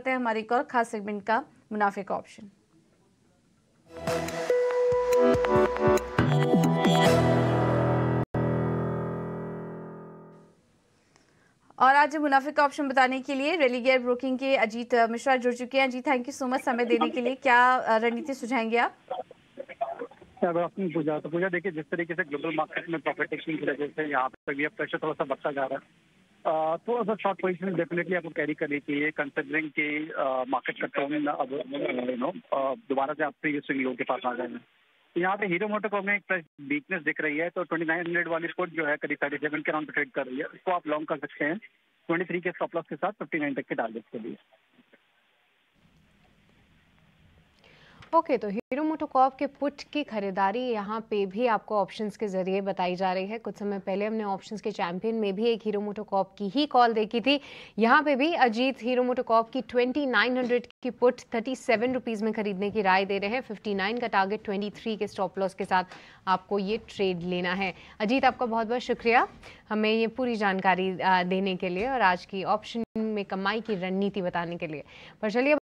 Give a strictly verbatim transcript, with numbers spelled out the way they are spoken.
करते हैं हमारे एक और खास सेगमेंट का मुनाफे का ऑप्शन। और आज मुनाफे का ऑप्शन बताने के लिए रेलिगेयर ब्रोकिंग के अजीत मिश्रा जुड़ चुके हैं। जी थैंक यू सो मच समय देने के लिए। क्या रणनीति सुझाएंगे आप? अगर आपने पूछा तो पूछा देखिए, जिस तरीके से ग्लोबल मार्केट में प्रॉफिट टेकिंग की वजह से यहाँ पे भी प्रेशर थोड़ा सा बढ़ता जा रहा है, थोड़ा सा शॉर्ट पोजीशन डेफिनेटली आपको कैरी करनी चाहिए, कंसिडरिंग कि मार्केट का टर्न अब यू नो दोबारा से आप प्रीवियस स्विंग लो के पास आ गए हैं। यहाँ पे हीरो मोटोकॉर्प में एक वीकनेस दिख रही है, तो ट्वेंटी नाइन हंड्रेड वाली पुट जो है करीब थर्टी सेवन के राउंड पे ट्रेड कर रही है, उसको आप लॉन्ग कर सकते हैं ट्वेंटी थ्री के स्टॉप लॉस के साथ फिफ्टी नाइन तक के टारगेट के लिए। ओके okay, तो हीरो मोटोकॉर्प के पुट की खरीदारी यहाँ पे भी आपको ऑप्शंस के जरिए बताई जा रही है। कुछ समय पहले हमने ऑप्शंस के चैंपियन में भी एक हीरो मोटोकॉर्प की ही कॉल देखी थी। यहाँ पे भी अजीत हीरो मोटोकॉर्प की ट्वेंटी नाइन हंड्रेड की पुट थर्टी सेवन रुपीज़ में खरीदने की राय दे रहे हैं। फिफ्टी नाइन का टारगेट, ट्वेंटी थ्री के स्टॉप लॉस के साथ आपको ये ट्रेड लेना है। अजीत, आपका बहुत बहुत शुक्रिया हमें ये पूरी जानकारी देने के लिए और आज की ऑप्शन में कमाई की रणनीति बताने के लिए। पर चलिए